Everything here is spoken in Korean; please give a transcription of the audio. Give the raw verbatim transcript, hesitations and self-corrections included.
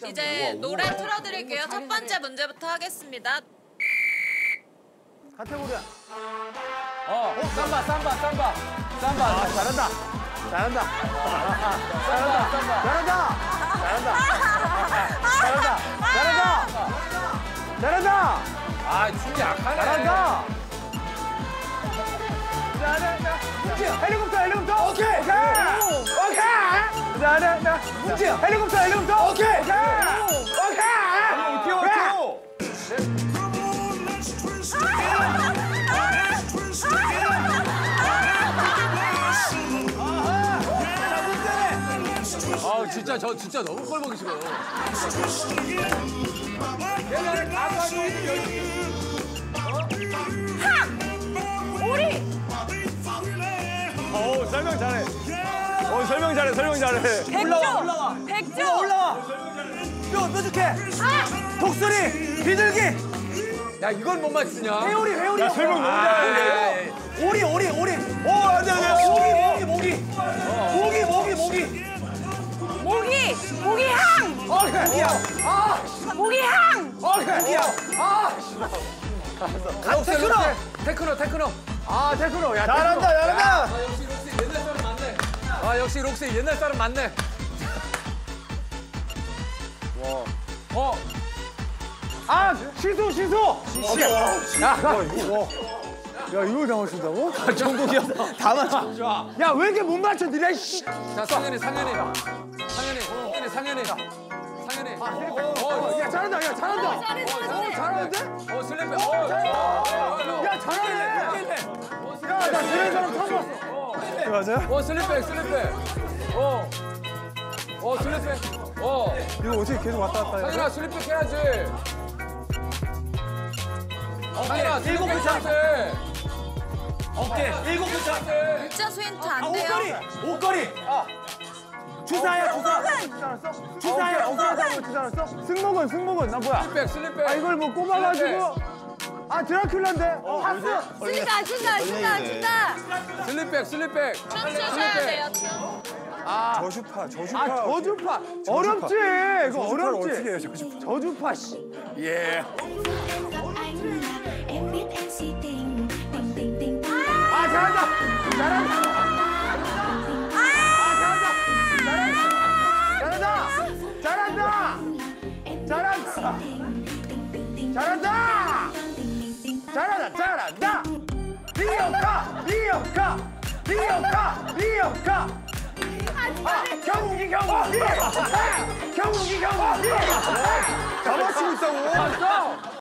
이제 노래 틀어드릴게요. 첫 번째 문제부터 하겠습니다. 카테고리야. 어, 삼바, 삼바, 삼바, 삼바. 아, 잘한다. 잘한다. 잘한다. 잘한다. 잘한다. 잘한다. 잘한다. 잘한다. 아, 춤이 약하네. 잘한다. 잘한다. 문제야. 헬리콥터, 헬리콥터. 오케이. 오케이. 오케이. 잘한다. 문제야. 헬리콥터, 헬리콥터. 오케이. 오케이. 오케이. 튀어, 튀어. 아, 진짜 저 진짜 너무 꼴 보기 싫어. 옛날에 가수 오리! 오, 설명 잘해. 오, 설명 잘해, 설명 잘해. 백조! 올라와, 올라와. 백조! 올라와. 뼈, 뾰족해. 아! 독수리, 비둘기. 야, 이걸 못 맞추냐? 회오리, 회오리. 야, 설명 너무 아, 잘해. 오리, 오리, 오리. 오, 안 돼, 안 돼. 모기, 모기, 모기. 모기, 모기, 모기. 모기! 모기향! 어, 그냥. 아, 모기향! 어, 그냥. 아. 아, 테크노. 테크노, 테크노. 아, 테크노. 야, 잘한다, 잘한다. 아, 역시 록시 옛날 사람 맞네. 아, 역시 록시 옛날 사람 맞네. 와. 어. 아, 시소, 시소. 시소. 야, 이거. 야, 이걸 다 맞춘다고? 아, 정국이 형. 다 맞춰. 야, 왜 이렇게 못 맞춰, 니네, 씨. 자, 상현이, 상현이. 상현이, 상현이, 상현이. 상현이. 어, 야, 잘한다, 야, 잘한다. 어, 잘하는데? 어, 슬램백. 어, 야, 잘하네. 야, 나 이런 사람 처음 봤어. 맞아요? 어, 슬램백, 슬램백. 어. 어, 슬램백. 어. 이거 어떻게 계속 왔다 갔다 해? 상현아, 슬램백 해야지. 상현아, 일곱 슬램백 글자. 해야지. 어깨, 일곱 글자. 글자 수 힌트 안 아, 돼요? 옷걸이, 옷걸이. 아. 주사야, 주사. 주사 알았어? 주사야, 주사라고 주사 알았어? 승모근, 승모근. 나 뭐야? 슬램백, 슬램백. 아, 이걸 뭐 꼽아가지고. 아, 드라큘라인데? 어, 하스. 준다, 준다, 준다, 준다! 슬립백, 슬립백. 춤 추셔야 돼요, 춤. 아, 저주파, 저주파. 아, 저주파. 어렵지. 이거 어렵지. 어떻게 해요, 저주파? 저주파, 씨. 예. 아, 잘한다. 잘한다. 아, 잘한다. 잘한다. 잘한다. 잘한다. 잘한다. 잘한다. 잘한다. 리어카, 리어카, 리어카, 리어카. 아, 경욱이, 경욱이. 경욱이, 경욱이. 다 맞추고 있다고. 맞어.